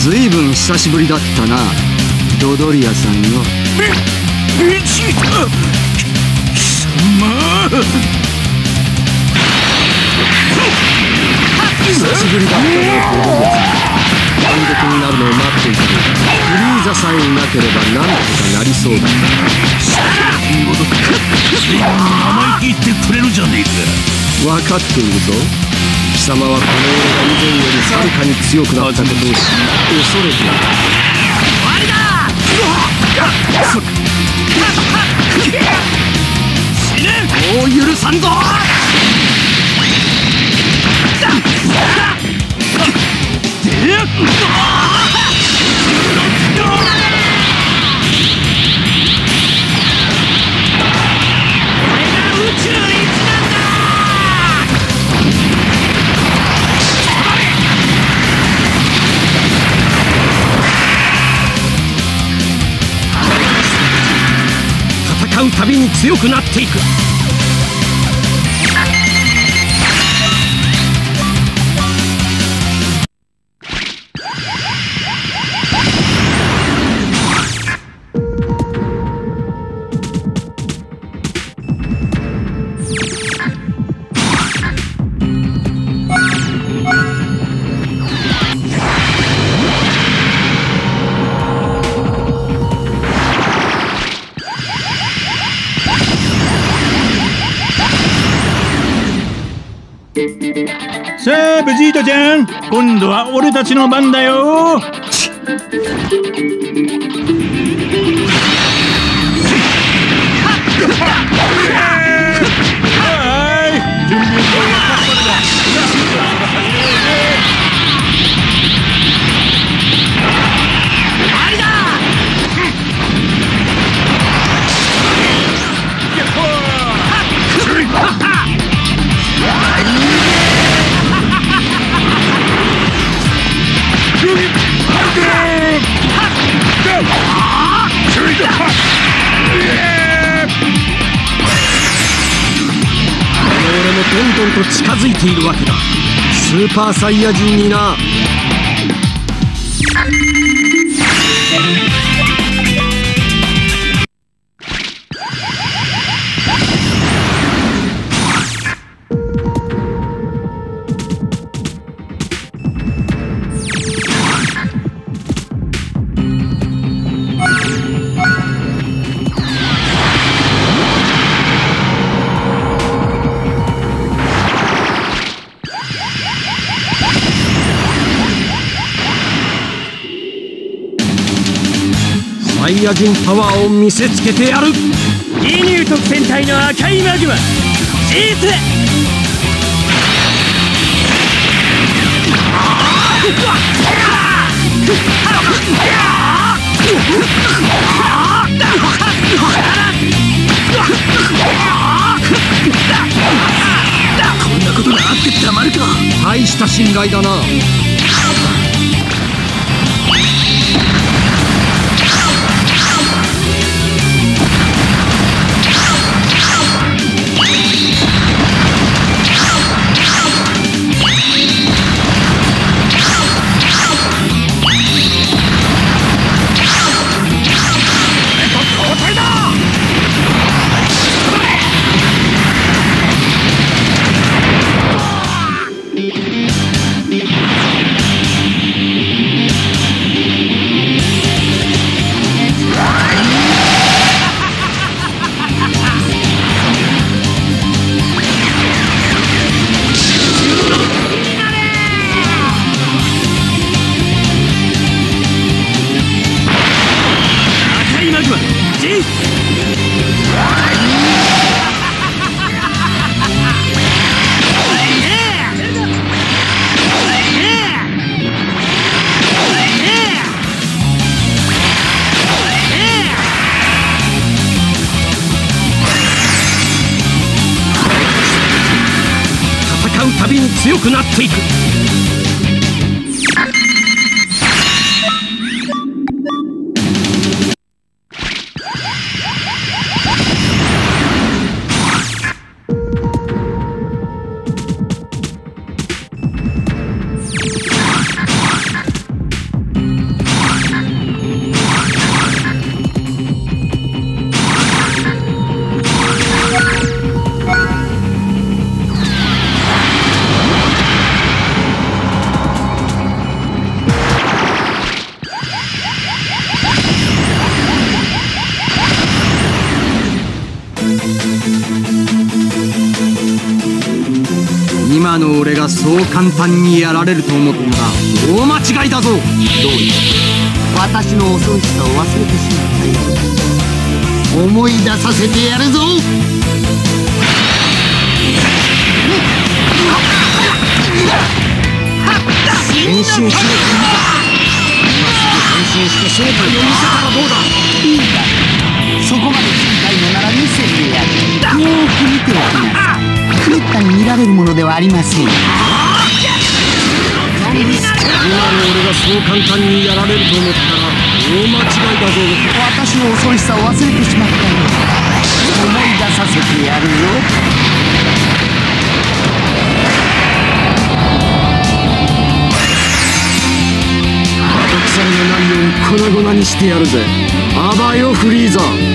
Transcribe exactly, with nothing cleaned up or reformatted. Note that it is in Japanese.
ずいぶん久しぶりだったな、ドドリアさんよ。 ベジータ、貴様。 久しぶりだったな、ドドリアさん。単独になるのを待っていた。フリーザさえいなければなんとかなりそうだ。 いいことか。随分生意気言ってくれるじゃねえか。 分かっているぞ。貴様はこの俺が以前よりはるかに強くなったことを知り恐れている。 終わりだ。死ね。 もう許さんぞ。戦うたびに強くなっていく。 さあベジータちゃん、今度は俺たちの番だよ。はい、準備をやったまでだ。終わりだ。やっほー。 俺もどんどんと近づいているわけだ。スーパーサイヤ人にな。サイヤ人パワーを見せつけてやる。 ギニュー特戦隊の赤いマグマジース。こんなことがあってたまるか。 大した信頼だな。戦うたびに強くなっていく。 そう簡単にやられると思ったら大間違いだぞ。どうい私の恐ろしさを忘れてしまったようだ。思い出させてやるぞ。 変身しろ。今すぐ変身して正体を見せたらどうだ。 いいだろう。そこまで聞きたいのなら見せてやる。よーく見ておきなさい。めったに見られるものではありませんよ。 今の俺がそう簡単にやられると思ったら大間違いだぞ。 私の恐ろしさを忘れてしまったよ。思い出させてやるぞ。 腐れがないように粉々にしてやるぜ。あばよフリーザ。